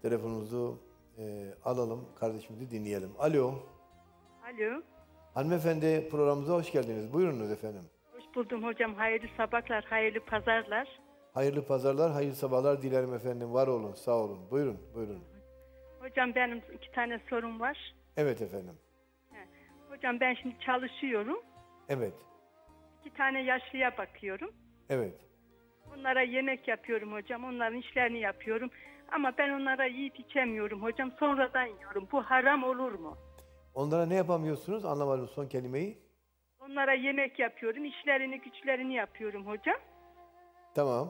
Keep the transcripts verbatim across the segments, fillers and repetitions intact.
Telefonumuzu e, alalım, kardeşimizi dinleyelim. Alo. Alo. Hanımefendi, programımıza hoş geldiniz. Buyurunuz efendim. Hoş buldum hocam. Hayırlı sabahlar, hayırlı pazarlar. Hayırlı pazarlar, hayırlı sabahlar dilerim efendim. Var olun, sağ olun. Buyurun, buyurun. Hocam benim iki tane sorum var. Evet efendim. He. Hocam ben şimdi çalışıyorum. Evet, İki tane yaşlıya bakıyorum. evet. Onlara yemek yapıyorum hocam. Onların işlerini yapıyorum. Ama ben onlara yiyip içemiyorum hocam. Sonradan yiyorum. Bu haram olur mu? Onlara ne yapamıyorsunuz? Anlamadım son kelimeyi. Onlara yemek yapıyorum. İşlerini güçlerini yapıyorum hocam. Tamam.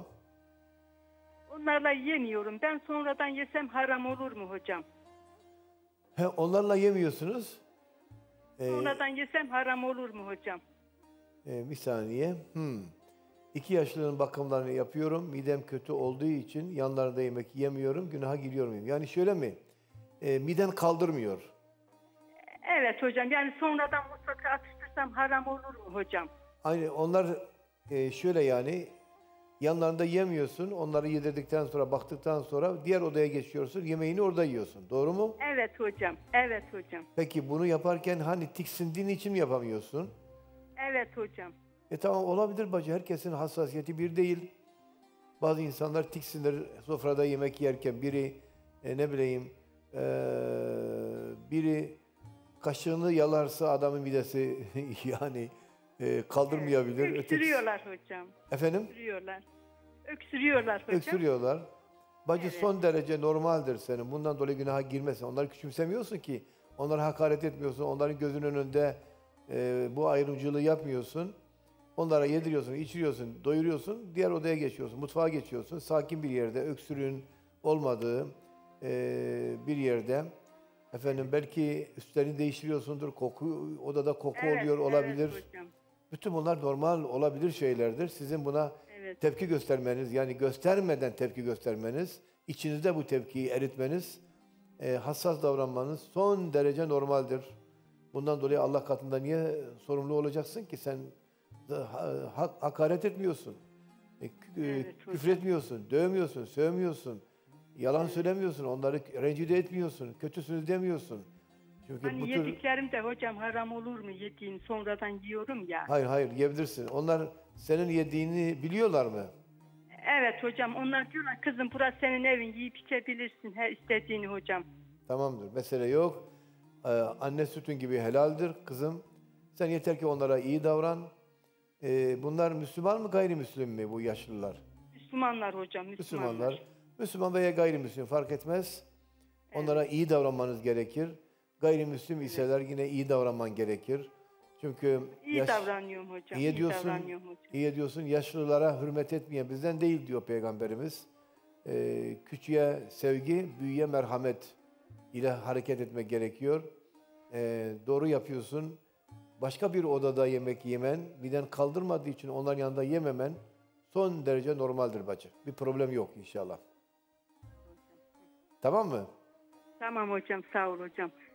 Onlarla yemiyorum. Ben sonradan yesem haram olur mu hocam? He, onlarla yemiyorsunuz. Ee, Sonradan yesem haram olur mu hocam? e, bir saniye. Hmm. İki yaşlının bakımlarını yapıyorum. Midem kötü olduğu için yanlarında yemek yemiyorum. Günaha giriyorum. Yani şöyle mi? E, miden kaldırmıyor. Evet hocam. Yani sonradan mutlaka atıştırsam haram olur mu hocam? Aynı onlar e, şöyle yani yanlarında yemiyorsun. Onları yedirdikten sonra baktıktan sonra diğer odaya geçiyorsun. Yemeğini orada yiyorsun. Doğru mu? Evet hocam. Evet hocam. Peki bunu yaparken hani tiksindiğin için mi yapamıyorsun? Evet hocam. E tamam olabilir bacı. Herkesin hassasiyeti bir değil. Bazı insanlar tiksinir sofrada yemek yerken biri e, ne bileyim e, biri kaşığını yalarsa adamın midesi yani e, kaldırmayabilir. Evet. Öteki- Öksürüyorlar hocam. Efendim? Öksürüyorlar. Öksürüyorlar hocam. Öksürüyorlar. Bacı Evet. son derece normaldir senin. Bundan dolayı günaha girmesin. Onları küçümsemiyorsun ki. Onlara hakaret etmiyorsun. Onların gözünün önünde e, bu ayrımcılığı yapmıyorsun. Onlara yediriyorsun, içiriyorsun, doyuruyorsun. Diğer odaya geçiyorsun, mutfağa geçiyorsun. Sakin bir yerde, öksürüğün olmadığı e, bir yerde. Efendim belki üstlerini değiştiriyorsundur. Koku, odada koku Evet, oluyor olabilir. Evet hocam. Bütün bunlar normal olabilir şeylerdir. Sizin buna Evet. tepki göstermeniz, yani göstermeden tepki göstermeniz, içinizde bu tepkiyi eritmeniz, e, hassas davranmanız son derece normaldir. Bundan dolayı Allah katında niye sorumlu olacaksın ki? Sen da, ha- hakaret etmiyorsun, e, kü- Evet e, hocam. küfür etmiyorsun, dövmüyorsun, sövmüyorsun, yalan söylemiyorsun, onları rencide etmiyorsun, kötüsünüz demiyorsun. Çünkü Hani bu tür... yediklerim de hocam haram olur mu yediğin sonradan yiyorum ya. Hayır hayır yiyebilirsin. Onlar senin yediğini biliyorlar mı? Evet hocam onlar diyorlar kızım burası senin evin yiyip içebilirsin her istediğini hocam. Tamamdır. Mesele yok. Ee, anne sütün gibi helaldir kızım. Sen yeter ki onlara iyi davran. Ee, bunlar Müslüman mı gayrimüslim mi bu yaşlılar? Müslümanlar hocam Müslümanlar. Müslümanlar. Müslüman veya gayrimüslim fark etmez. Onlara iyi davranmanız gerekir. Gayrimüslim iseler yine iyi davranman gerekir. Çünkü İyi yaş- davranıyorum hocam. iyi ediyorsun, davranıyorum hocam. iyi ediyorsun. Yaşlılara hürmet etmeyen bizden değil diyor Peygamberimiz. Ee, küçüğe sevgi, büyüğe merhamet ile hareket etmek gerekiyor. Ee, doğru yapıyorsun. Başka bir odada yemek yemen, miden kaldırmadığı için onların yanında yememen son derece normaldir bacı. Bir problem yok inşallah. Tamam mı? Tamam hocam sağ ol hocam.